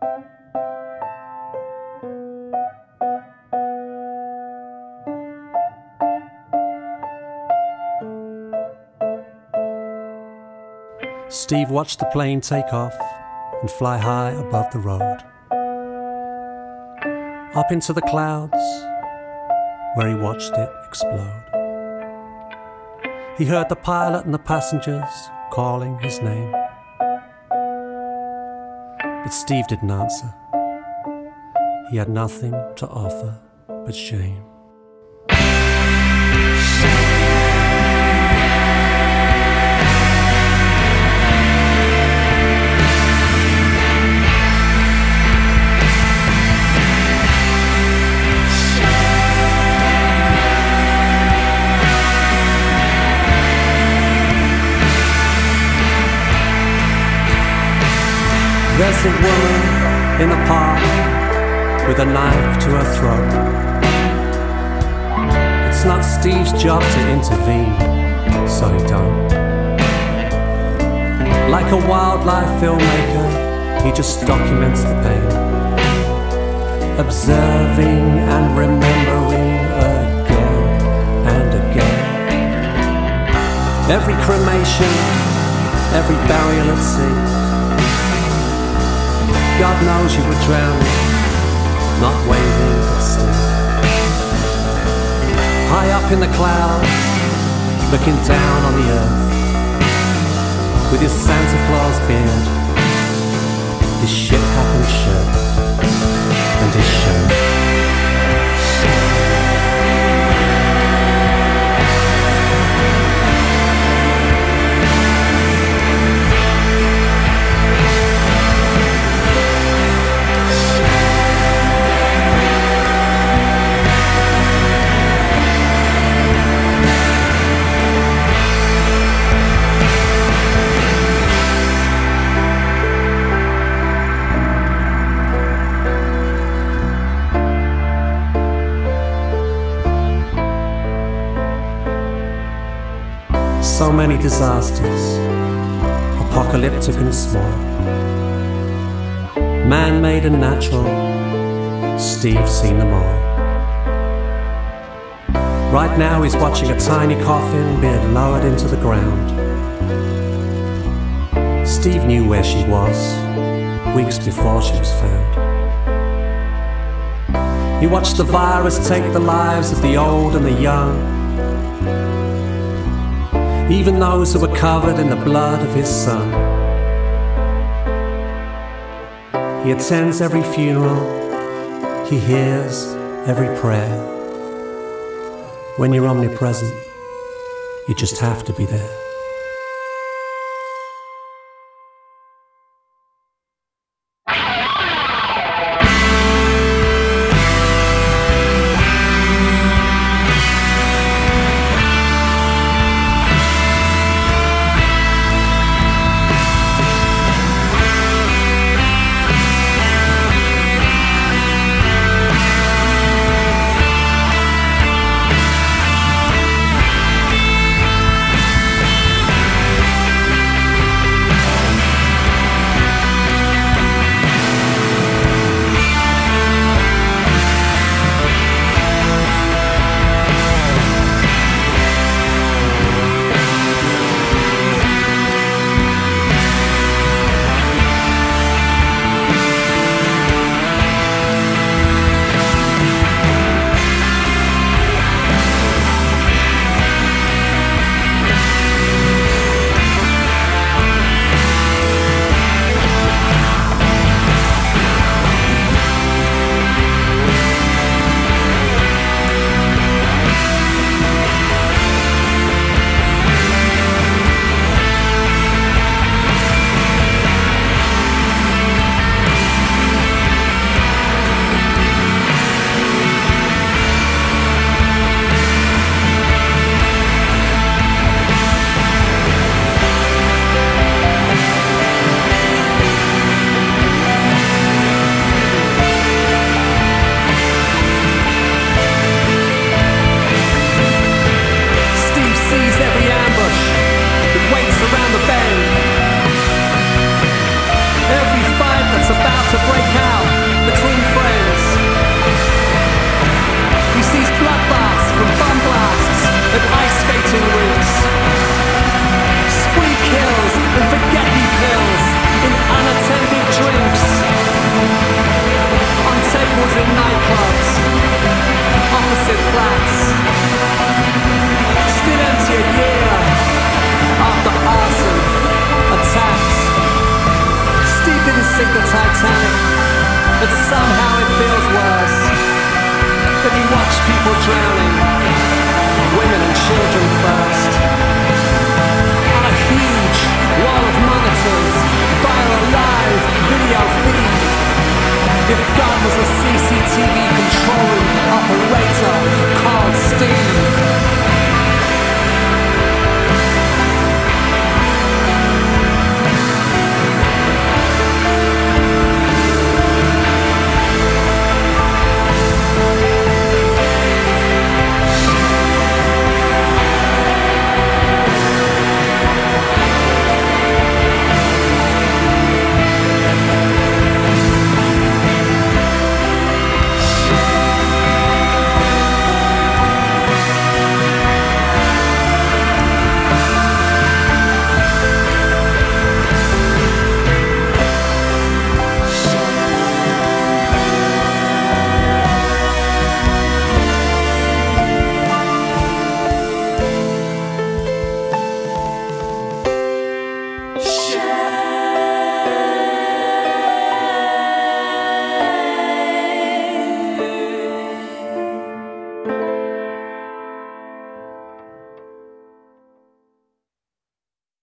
Steve watched the plane take off and fly high above the road, up into the clouds, where he watched it explode. He heard the pilot and the passengers calling his name, but Steve didn't answer. He had nothing to offer but shame. There's a woman in the park with a knife to her throat. It's not Steve's job to intervene, so he don't. Like a wildlife filmmaker, he just documents the pain, observing and remembering again and again. Every cremation, every burial at sea, God knows you were drowning, not waving but still. High up in the clouds, looking down on the earth, with his Santa Claus beard, his shit happened shirt, and his shirt. So many disasters, apocalyptic and small, man-made and natural, Steve's seen them all. Right now he's watching a tiny coffin being lowered into the ground. Steve knew where she was, weeks before she was found. He watched the virus take the lives of the old and the young, even those who were covered in the blood of his son. He attends every funeral, he hears every prayer. When you're omnipresent, you just have to be there. Break out. drowning.